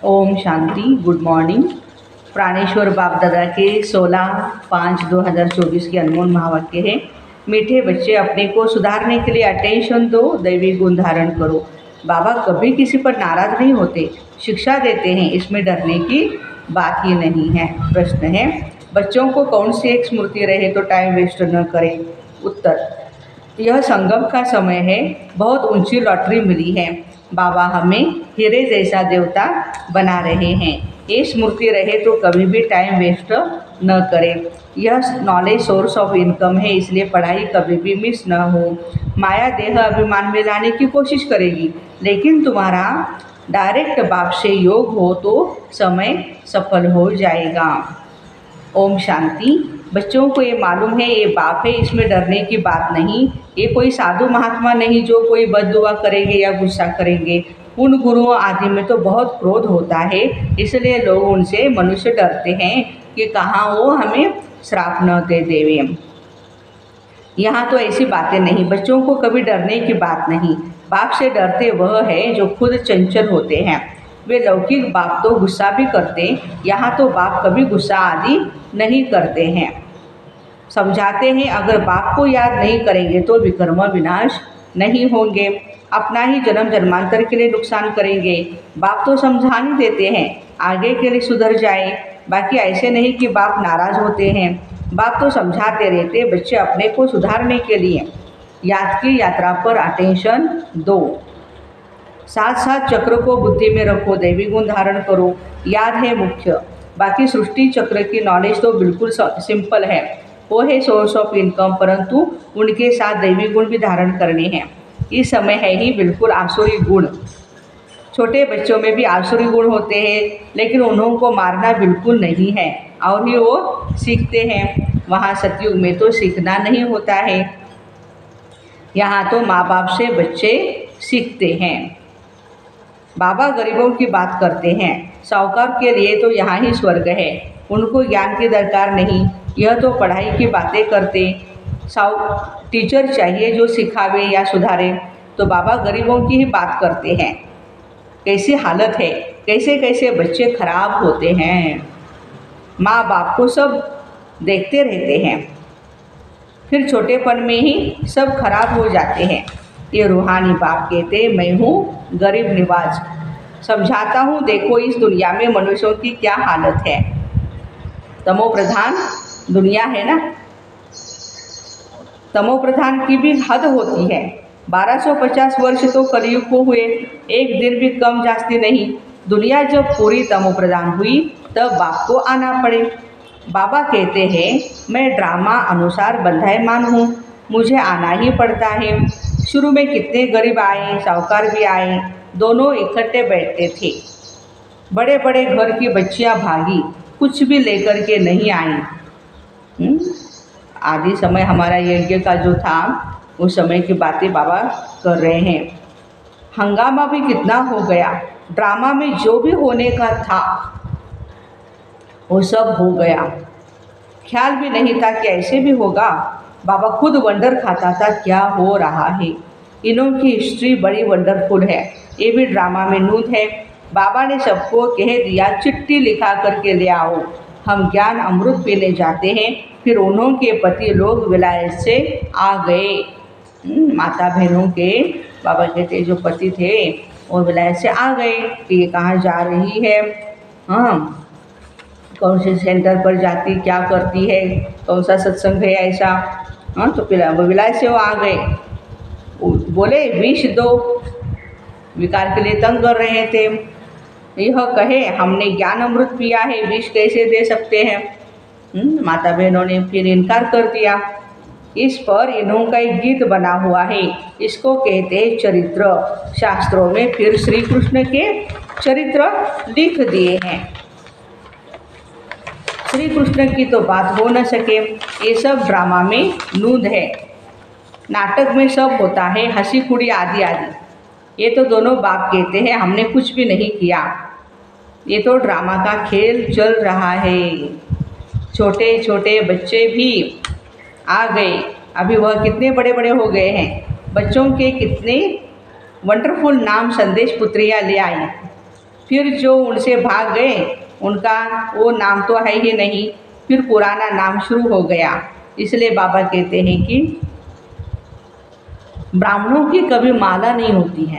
Om Shanti. Good morning. प्राणेश्वर बाप दादा के 16/5/2024 के अनमोल महावाक्य है। मीठे बच्चे, अपने को सुधारने के लिए अटेंशन दो, दैवी गुण धारण करो। बाबा कभी किसी पर नाराज नहीं होते, शिक्षा देते हैं, इसमें डरने की बात ही नहीं है। प्रश्न है, बच्चों को कौन सी एक स्मृति रहे तो टाइम वेस्ट न करें। उत्तर, यह संगम का समय है, बहुत ऊंची लॉटरी मिली है। बाबा हमें हीरे जैसा देवता बना रहे हैं। ये स्मृति रहे तो कभी भी टाइम वेस्ट न करें। यह नॉलेज सोर्स ऑफ इनकम है, इसलिए पढ़ाई कभी भी मिस न हो। माया देह अभिमान में लाने की कोशिश करेगी, लेकिन तुम्हारा डायरेक्ट बाप से योग हो तो समय सफल हो जाएगा। ओम शांति। बच्चों को ये मालूम है ये बाप है, इसमें डरने की बात नहीं। ये कोई साधु महात्मा नहीं जो कोई बद्दुआ करेंगे या गुस्सा करेंगे। उन गुरुओं आदि में तो बहुत क्रोध होता है, इसलिए लोग उनसे मनुष्य डरते हैं कि कहाँ वो हमें श्राप न दे देवे। यहाँ तो ऐसी बातें नहीं, बच्चों को कभी डरने की बात नहीं। बाप से डरते वह है जो खुद चंचल होते हैं। वे लौकिक बाप तो गुस्सा भी करते, यहाँ तो बाप कभी गुस्सा आदि नहीं करते हैं। समझाते हैं अगर बाप को याद नहीं करेंगे तो विकर्म विनाश नहीं होंगे, अपना ही जन्म जन्मांतर के लिए नुकसान करेंगे। बाप तो समझा नहीं देते हैं आगे के लिए सुधर जाए, बाकी ऐसे नहीं कि बाप नाराज होते हैं। बाप तो समझाते रहते, बच्चे अपने को सुधारने के लिए याद की यात्रा पर अटेंशन दो। साथ साथ चक्र को बुद्धि में रखो, दैवी गुण धारण करो, याद है मुख्य। बाकी सृष्टि चक्र की नॉलेज तो बिल्कुल सिंपल है, वो है सोर्स ऑफ इनकम, परंतु उनके साथ दैवी गुण भी धारण करने हैं। इस समय है ही बिल्कुल आसुरी गुण। छोटे बच्चों में भी आसुरी गुण होते हैं, लेकिन उन्हों को मारना बिल्कुल नहीं है और ही वो सीखते हैं। वहाँ सतयुग में तो सीखना नहीं होता है, यहाँ तो माँ बाप से बच्चे सीखते हैं। बाबा गरीबों की बात करते हैं, साहूकार के लिए तो यहाँ ही स्वर्ग है, उनको ज्ञान की दरकार नहीं। यह तो पढ़ाई की बातें करते, टीचर चाहिए जो सिखावे या सुधारे, तो बाबा गरीबों की ही बात करते हैं। कैसी हालत है, कैसे कैसे बच्चे खराब होते हैं, माँ बाप को सब देखते रहते हैं, फिर छोटेपन में ही सब खराब हो जाते हैं। ये रूहानी बाप कहते, मैं हूँ गरीब निवाज, समझाता हूँ देखो इस दुनिया में मनुष्यों की क्या हालत है। तमो प्रधान दुनिया है ना, तमो प्रधान की भी हद होती है। 1250 वर्ष तो कलयुग को हुए, एक दिन भी कम जास्ती नहीं। दुनिया जब पूरी तमो प्रधान हुई तब बाप को आना पड़े। बाबा कहते हैं मैं ड्रामा अनुसार बंधायमान हूँ, मुझे आना ही पड़ता है। शुरू में कितने गरीब आए, साहूकार भी आए, दोनों इकट्ठे बैठते थे। बड़े बड़े घर की बच्चियाँ भागी, कुछ भी लेकर के नहीं आई। आदि समय हमारा यज्ञ का जो था उस समय की बातें बाबा कर रहे हैं। हंगामा भी कितना हो गया, ड्रामा में जो भी होने का था वो सब हो गया। ख्याल भी नहीं था कि ऐसे भी होगा। बाबा खुद वंडर खाता था क्या हो रहा है। इन्हों की हिस्ट्री बड़ी वंडरफुल है, ये भी ड्रामा में नूत है। बाबा ने सबको कह दिया चिट्ठी लिखा करके ले आओ, हम ज्ञान अमृत पीने जाते हैं। फिर उन्हों के पति लोग विलायत से आ गए। माता बहनों के बाबा कहते जो पति थे वो विलायत से आ गए कि ये कहाँ जा रही है, हाँ कौन से सेंटर पर जाती, क्या करती है, कौन सा सत्संग है ऐसा। हाँ तो फिर विलायत से वो आ गए, बोले विष दो, विकार के लिए तंग कर रहे थे। यह कहे हमने ज्ञान अमृत पिया है, विष कैसे दे सकते हैं। माता बहनों ने फिर इनकार कर दिया। इस पर इन्हों का एक गीत बना हुआ है, इसको कहते हैं चरित्र। शास्त्रों में फिर श्री कृष्ण के चरित्र लिख दिए हैं। श्री कृष्ण की तो बात हो न सके, ये सब ड्रामा में नूंद है। नाटक में सब होता है, हंसी खुड़ी आदि आदि। ये तो दोनों बाप कहते हैं हमने कुछ भी नहीं किया, ये तो ड्रामा का खेल चल रहा है। छोटे छोटे बच्चे भी आ गए, अभी वह कितने बड़े बड़े हो गए हैं। बच्चों के कितने वंडरफुल नाम संदेश पुत्रियाँ ले आई। फिर जो उनसे भाग गए उनका वो नाम तो है ही नहीं, फिर पुराना नाम शुरू हो गया। इसलिए बाबा कहते हैं कि ब्राह्मणों की कभी माला नहीं होती है।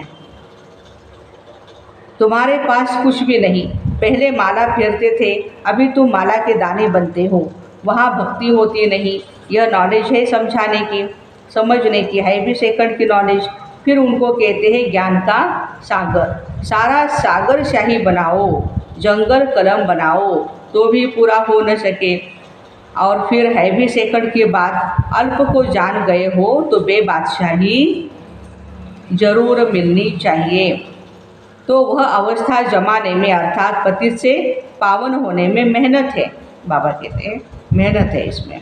तुम्हारे पास कुछ भी नहीं, पहले माला फेरते थे, अभी तुम माला के दाने बनते हो। वहाँ भक्ति होती नहीं। यह नॉलेज है समझाने की, समझने की, है भी सेकंड की नॉलेज। फिर उनको कहते हैं ज्ञान का सागर। सारा सागर शाही बनाओ, जंगल कलम बनाओ तो भी पूरा हो न सके। और फिर है भी सेकंड की बात, अल्प को जान गए हो तो बेबादशाही जरूर मिलनी चाहिए। तो वह अवस्था जमाने में अर्थात पतित से पावन होने में मेहनत है। बाबा कहते हैं मेहनत है इसमें।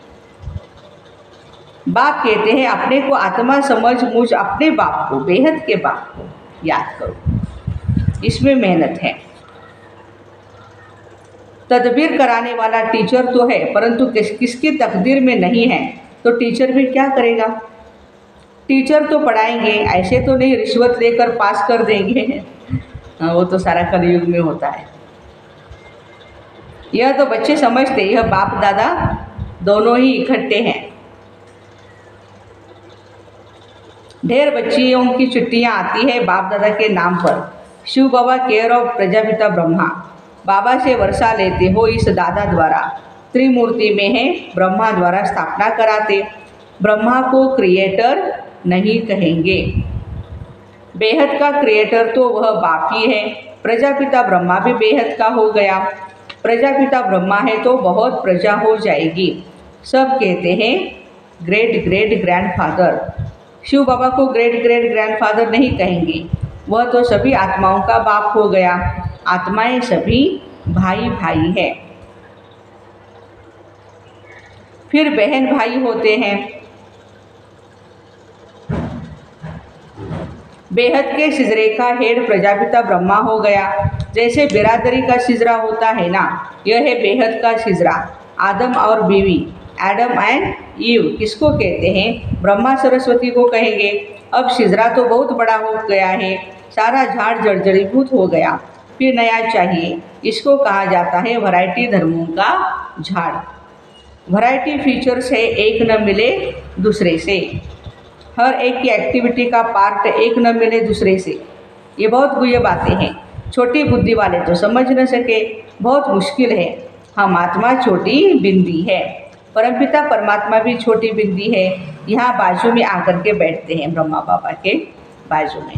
बाप कहते हैं अपने को आत्मा समझ मुझ अपने बाप को, बेहद के बाप को याद करो, इसमें मेहनत है। तदबीर कराने वाला टीचर तो है, परंतु किसकी तकदीर में नहीं है तो टीचर भी क्या करेगा। टीचर तो पढ़ाएंगे, ऐसे तो नहीं रिश्वत लेकर पास कर देंगे। वो तो सारा कलयुग में होता है। यह तो बच्चे समझते, यह बाप दादा दोनों ही इकट्ठे हैं। ढेर बच्चियों की चिट्ठियाँ आती है बाप दादा के नाम पर। शिव बाबा केयर ऑफ प्रजापिता ब्रह्मा, बाबा से वर्षा लेते हो इस दादा द्वारा। त्रिमूर्ति में है, ब्रह्मा द्वारा स्थापना कराते। ब्रह्मा को क्रिएटर नहीं कहेंगे, बेहद का क्रिएटर तो वह बाप ही है। प्रजापिता ब्रह्मा भी बेहद का हो गया। प्रजापिता ब्रह्मा है तो बहुत प्रजा हो जाएगी। सब कहते हैं great great grandfather. Shiv Baba को ग्रेट ग्रेट ग्रैंडफादर नहीं कहेंगे, वह तो सभी आत्माओं का बाप हो गया। आत्माएं सभी भाई भाई है। फिर बहन भाई होते हैं। बेहद के सिजरे का हेड प्रजापिता ब्रह्मा हो गया। जैसे बिरादरी का सिजरा होता है ना, यह है बेहद का सिजरा। आदम और बीवी, एडम एंड ईव किसको कहते हैं? ब्रह्मा सरस्वती को कहेंगे। अब सिजरा तो बहुत बड़ा हो गया है, सारा झाड़ जर्जरीभूत हो गया, फिर नया चाहिए। इसको कहा जाता है वैरायटी धर्मों का झाड़। वैरायटी फीचर्स है, एक न मिले दूसरे से। हर एक की एक्टिविटी का पार्ट एक न मिले दूसरे से। ये बहुत गुह्य बातें हैं, छोटी बुद्धि वाले तो समझ न सके, बहुत मुश्किल है। हम आत्मा छोटी बिंदी है, परमपिता परमात्मा भी छोटी बिंदी है। यहाँ बाजू में आकर के बैठते हैं, ब्रह्मा बाबा के बाजू में।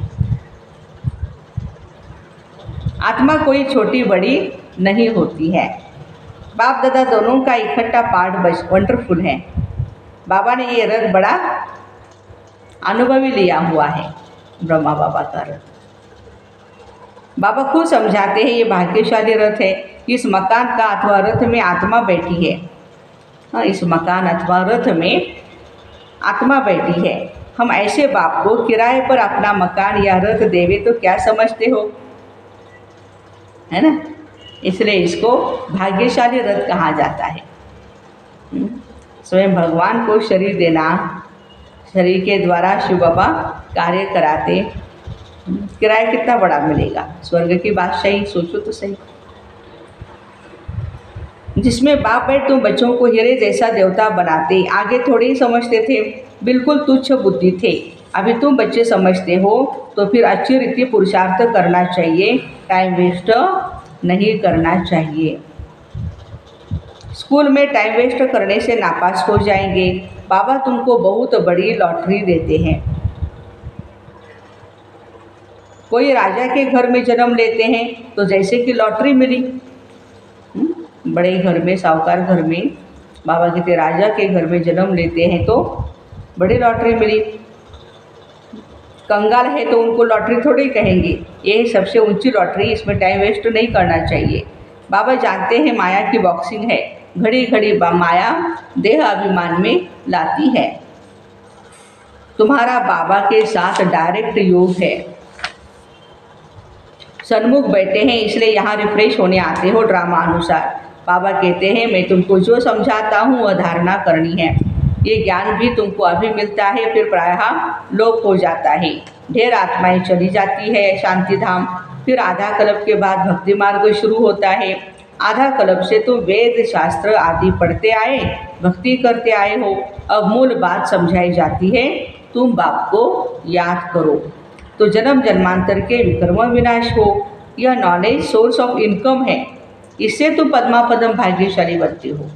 आत्मा कोई छोटी बड़ी नहीं होती है। बाप दादा दोनों का इकट्ठा पार्ट वंडरफुल है। बाबा ने ये रथ बड़ा अनुभवी लिया हुआ है, ब्रह्मा बाबा का रथ। बाबा खुद समझाते हैं ये भाग्यशाली रथ है। इस मकान का अथवा रथ में आत्मा बैठी है। हाँ, इस मकान अथवा रथ में आत्मा बैठी है। हम ऐसे बाप को किराए पर अपना मकान या रथ देवे तो क्या समझते हो, है ना? इसलिए इसको भाग्यशाली रथ कहा जाता है। स्वयं भगवान को शरीर देना, शरीर के द्वारा शिव बाबा कार्य कराते। किराया कितना बड़ा मिलेगा, स्वर्ग की बादशाही सोचो तो सही। जिसमें बाप बैठ तुम बच्चों को हीरे जैसा देवता बनाते। आगे थोड़े ही समझते थे, बिल्कुल तुच्छ बुद्धि थे। अभी तुम बच्चे समझते हो तो फिर अच्छी रीति पुरुषार्थ करना चाहिए, टाइम वेस्ट नहीं करना चाहिए। स्कूल में टाइम वेस्ट करने से नापास हो जाएंगे। बाबा तुमको बहुत बड़ी लॉटरी देते हैं। कोई राजा के घर में जन्म लेते हैं तो जैसे कि लॉटरी मिली। बड़े घर में, साहूकार घर में, बाबा कहते राजा के घर में जन्म लेते हैं तो बड़ी लॉटरी मिली। कंगाल है तो उनको लॉटरी थोड़ी कहेंगे, ये सबसे ऊंची लॉटरी, इसमें टाइम वेस्ट नहीं करना चाहिए। बाबा जानते हैं माया की बॉक्सिंग है, घड़ी घड़ी माया देह अभिमान में लाती है। तुम्हारा बाबा के साथ डायरेक्ट योग है। सन्मुख बैठे हैं इसलिए यहाँ रिफ्रेश होने आते हो ड्रामा अनुसार। बाबा कहते हैं मैं तुमको जो समझाता हूँ वह धारणा करनी है। ये ज्ञान भी तुमको अभी मिलता है, फिर प्रायः लोप हो जाता है। ढेर आत्माएं चली जाती है शांति धाम। फिर आधा कल्प के बाद भक्ति मार्ग शुरू होता है। आधा कल्प से तुम वेद शास्त्र आदि पढ़ते आए, भक्ति करते आए हो। अब मूल बात समझाई जाती है, तुम बाप को याद करो तो जन्म जन्मांतर के विकर्म विनाश हो। यह नॉलेज सोर्स ऑफ इनकम है, इससे तुम पद्मापदम भाग्यशाली बनते हो,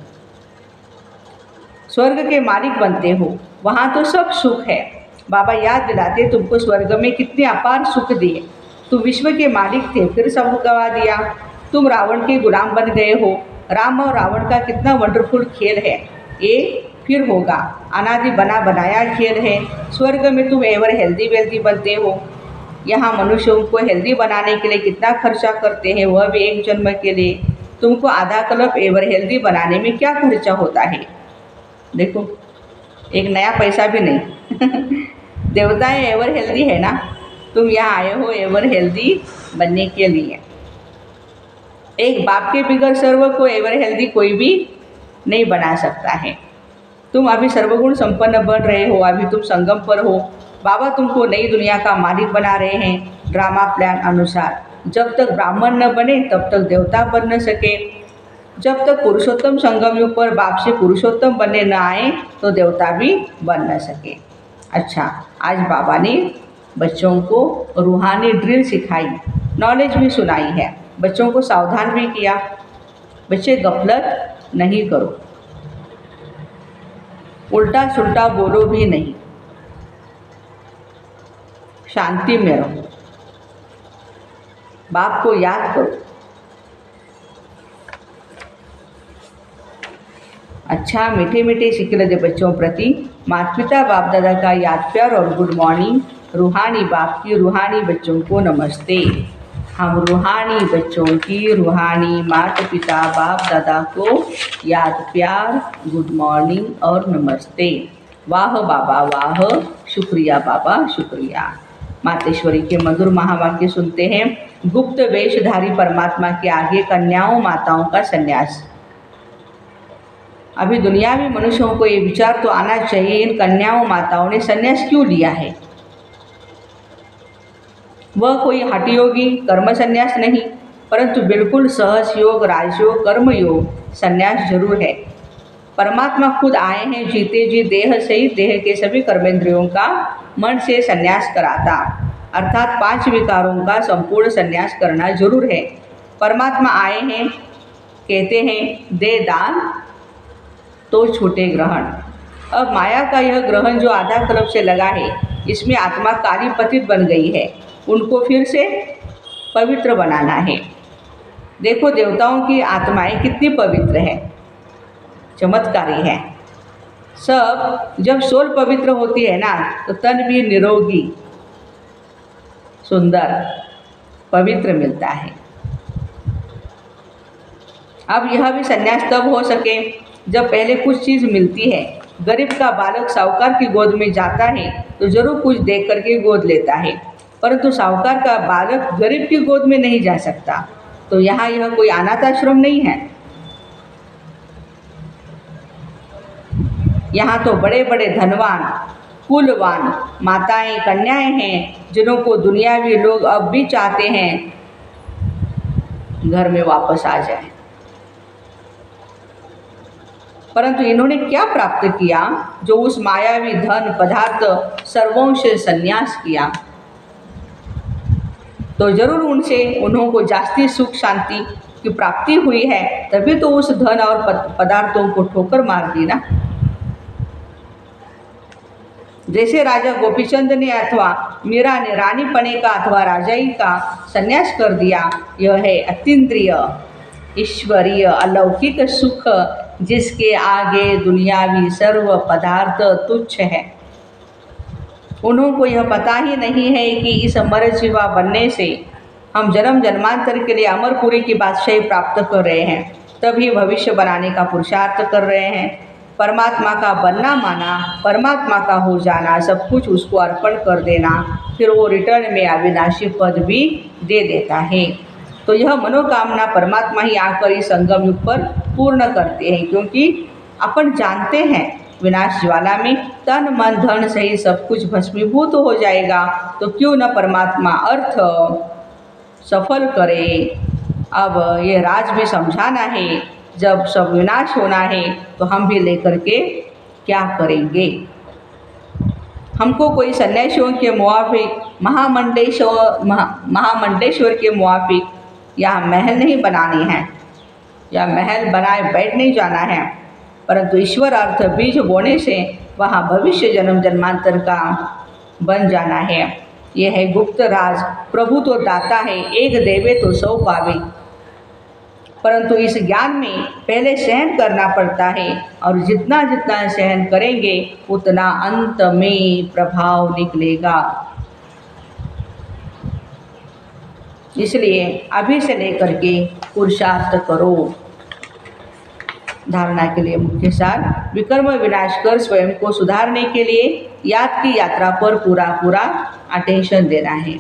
स्वर्ग के मालिक बनते हो। वहाँ तो सब सुख है। बाबा याद दिलाते तुमको स्वर्ग में कितने अपार सुख दिए। तुम विश्व के मालिक थे, फिर सब गवा दिया। तुम रावण के गुलाम बन गए हो। राम और रावण का कितना वंडरफुल खेल है, ये फिर होगा। अनादि बना बनाया खेल है। स्वर्ग में तुम एवर हेल्दी वेल्दी बनते हो। यहाँ मनुष्यों को हेल्दी बनाने के लिए कितना खर्चा करते हैं, वह भी एक जन्म के लिए। तुमको आधा कल्प एवर हेल्दी बनाने में क्या खर्चा होता है? देखो, एक नया पैसा भी नहीं। देवताएं एवर हेल्दी है ना, तुम यहाँ आए हो एवर हेल्दी बनने के लिए। एक बाप के बिगड़ सर्व को एवर हेल्दी कोई भी नहीं बना सकता है। तुम अभी सर्वगुण संपन्न बन रहे हो, अभी तुम संगम पर हो। बाबा तुमको नई दुनिया का मालिक बना रहे हैं ड्रामा प्लान अनुसार। जब तक ब्राह्मण न बने तब तक देवता बन न सके। जब तक पुरुषोत्तम संगम युग पर बाप से पुरुषोत्तम बनने न आए तो देवता भी बन न सके। अच्छा, आज बाबा ने बच्चों को रूहानी ड्रिल सिखाई, नॉलेज भी सुनाई है, बच्चों को सावधान भी किया। बच्चे गफलत नहीं करो, उल्टा सुल्टा बोलो भी नहीं, शांति में रहो, बाप को याद करो। अच्छा, मीठे मीठे सिक्के दे बच्चों प्रति माता पिता बाप दादा का याद प्यार और गुड मॉर्निंग। रूहानी बाप की रूहानी बच्चों को नमस्ते। हम रूहानी बच्चों की रूहानी माता पिता बाप दादा को याद प्यार, गुड मॉर्निंग और नमस्ते। वाह बाबा वाह, शुक्रिया बाबा शुक्रिया। मातेश्वरी के मधुर महावाक्य सुनते हैं। गुप्त वेशधारी परमात्मा के आगे कन्याओं माताओं का संन्यास। अभी दुनिया में मनुष्यों को ये विचार तो आना चाहिए, इन कन्याओं माताओं ने संन्यास क्यों लिया है? वह कोई हठयोगी कर्म संन्यास नहीं, परंतु बिल्कुल सहज योग, राजयोग, कर्म योग संन्यास जरूर है। परमात्मा खुद आए हैं जीते जी देह सहित देह के सभी कर्मेंद्रियों का मन से संन्यास कराता, अर्थात 5 विकारों का संपूर्ण संन्यास करना जरूर है। परमात्मा आए हैं, कहते हैं दे दान तो छूटे ग्रहण। अब माया का यह ग्रहण जो आधा कल्प से लगा है, इसमें आत्मा काली पतित बन गई है, उनको फिर से पवित्र बनाना है। देखो देवताओं की आत्माएं कितनी पवित्र है, चमत्कारी है। सब जब सोल पवित्र होती है ना तो तन भी निरोगी, सुंदर, पवित्र मिलता है। अब यह भी संन्यास तब हो सके जब पहले कुछ चीज़ मिलती है। गरीब का बालक साहूकार की गोद में जाता है तो जरूर कुछ देख करके गोद लेता है, परंतु साहूकार का बालक गरीब की गोद में नहीं जा सकता। तो यहाँ यह कोई अनाथ आश्रम नहीं है। यहाँ तो बड़े बड़े धनवान कुलवान माताएं कन्याएं हैं, जिन्हों को दुनियावी लोग अब भी चाहते हैं घर में वापस आ जाए, परंतु इन्होंने क्या प्राप्त किया जो उस मायावी धन पदार्थ सर्वों से संन्यास किया? तो जरूर उनसे उन्हों को जास्ती सुख शांति की प्राप्ति हुई है, तभी तो उस धन और पदार्थों को ठोकर मार दी ना। जैसे राजा गोपीचंद ने अथवा मीरा ने रानी पने का अथवा राजाई का संन्यास कर दिया, यह है अतीन्द्रिय ईश्वरीय अलौकिक सुख, जिसके आगे दुनियावी सर्व पदार्थ तुच्छ है। उन्हों को यह पता ही नहीं है कि इस अमर जीवा बनने से हम जन्म जन्मांतर के लिए अमरपुरी की बादशाही प्राप्त कर रहे हैं, तभी भविष्य बनाने का पुरुषार्थ कर रहे हैं। परमात्मा का बनना माना, परमात्मा का हो जाना, सब कुछ उसको अर्पण कर देना, फिर वो रिटर्न में अविनाशी पद भी दे देता है। तो यह मनोकामना परमात्मा ही आकर इस संगम युग पर पूर्ण करते हैं, क्योंकि अपन जानते हैं विनाश ज्वाला में तन मन धन सही सब कुछ भस्मीभूत हो जाएगा, तो क्यों न परमात्मा अर्थ सफल करे। अब ये राज भी समझाना है, जब सब विनाश होना है तो हम भी लेकर के क्या करेंगे। हमको कोई सन्यासियों के मुआफिक महामंडलेश्वर के मुआफिक यहाँ महल नहीं बनाने हैं, या महल बनाए बैठ नहीं जाना है, परंतु ईश्वर अर्थ बीज बोने से वहाँ भविष्य जन्म जन्मांतर का बन जाना है। यह है गुप्त राज। प्रभु तो दाता है, एक देवे तो सौ पावे, परंतु इस ज्ञान में पहले सहन करना पड़ता है, और जितना जितना सहन करेंगे उतना अंत में प्रभाव निकलेगा। इसलिए अभी से लेकर के पुरुषार्थ करो। धारणा के लिए मुख्य सार, विकर्म विनाश कर स्वयं को सुधारने के लिए याद की यात्रा पर पूरा पूरा अटेंशन देना है।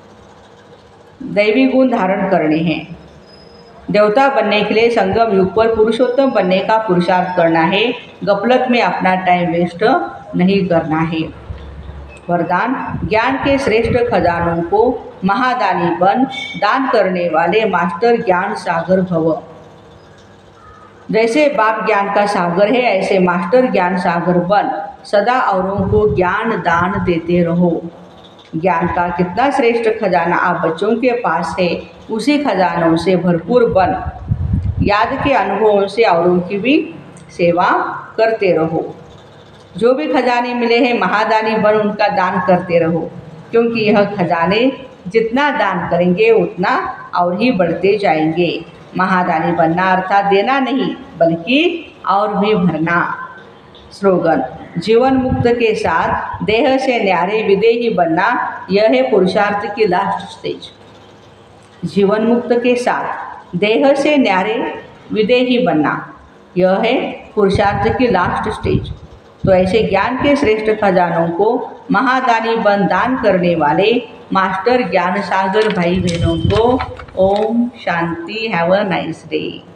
दैवी गुण धारण करने हैं। देवता बनने के लिए संगम युग पर पुरुषोत्तम बनने का पुरुषार्थ करना है। गफलत में अपना टाइम वेस्ट नहीं करना है। वरदान, ज्ञान के श्रेष्ठ खजानों को महादानी बन, दान करने वाले मास्टर ज्ञान सागर भव। जैसे बाप ज्ञान का सागर है, ऐसे मास्टर ज्ञान सागर बन, सदा औरों को ज्ञान दान देते रहो। ज्ञान का कितना श्रेष्ठ खजाना आप बच्चों के पास है, उसी खजानों से भरपूर बन, याद के अनुभवों से औरों की भी सेवा करते रहो। जो भी खजाने मिले हैं महादानी बन उनका दान करते रहो, क्योंकि यह खजाने जितना दान करेंगे उतना और ही बढ़ते जाएंगे। महादानी बनना अर्थात देना नहीं बल्कि और भी भरना। स्लोगन, जीवन मुक्त के साथ देह से न्यारे विदेही बनना, यह है पुरुषार्थ की लास्ट स्टेज। जीवन मुक्त के साथ देह से न्यारे विदेही बनना, यह है पुरुषार्थ की लास्ट स्टेज। तो ऐसे ज्ञान के श्रेष्ठ खजानों को महादानी बन दान करने वाले मास्टर ज्ञान सागर भाई बहनों को ओम शांति। Have a nice day.